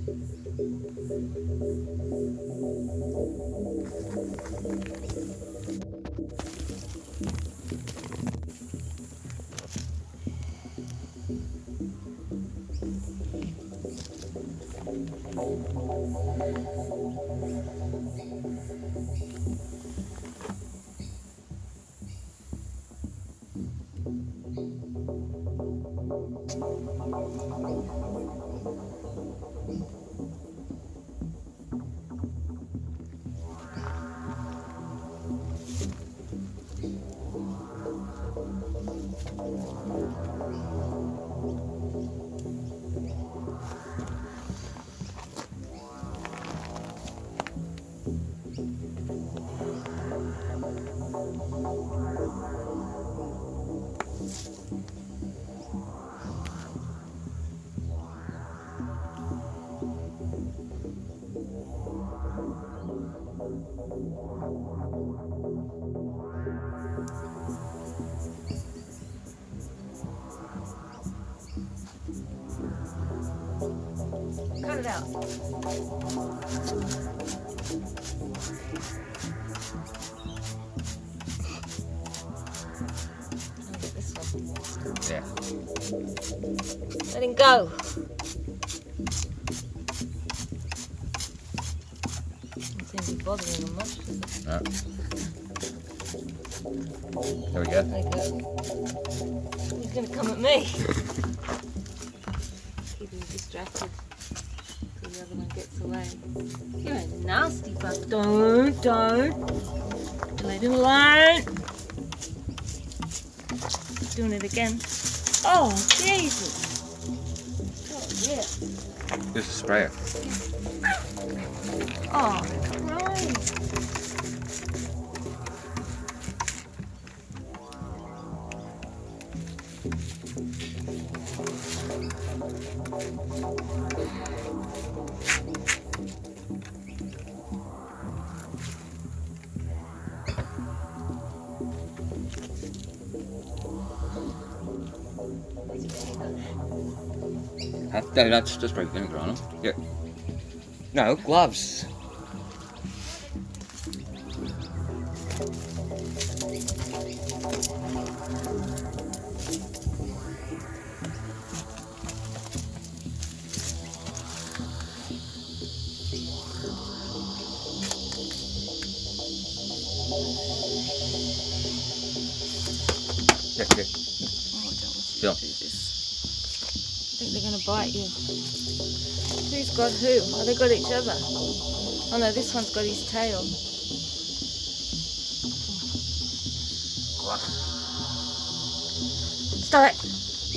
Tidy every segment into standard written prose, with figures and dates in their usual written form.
Cut it out. This one. Yeah. Let him go. Doesn't seem to be bothering him much, does it? No. There we go. There you go. He's going to come at me. Keep him distracted till the other one gets away. You're a nasty bug. Don't. Let him alone. Doing it again. Oh, Jesus. Oh, yeah. Here's the sprayer. Oh, Christ. Huh? No, that's just spray vinegar on them. Yeah. No, gloves. Yeah, yeah. Oh, I don't want you Phil. to do this. I think they're going to bite you. Who's got who? Oh, they got each other. Oh no, this one's got his tail. Stop it!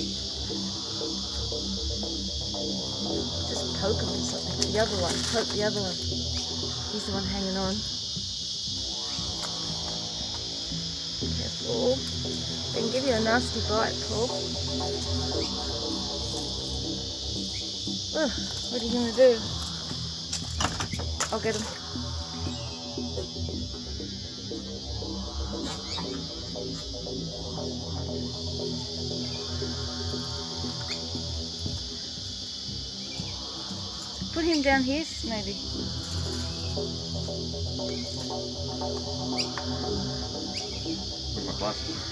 Just poke him or something. The other one. Poke the other one. He's the one hanging on. Careful. They can give you a nasty bite, Paul. Ugh, what are you going to do? I'll get him. Put him down here, maybe. Where's my glasses?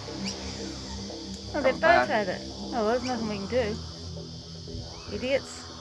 Oh, they both had it. Oh, well, there's nothing we can do. Idiots.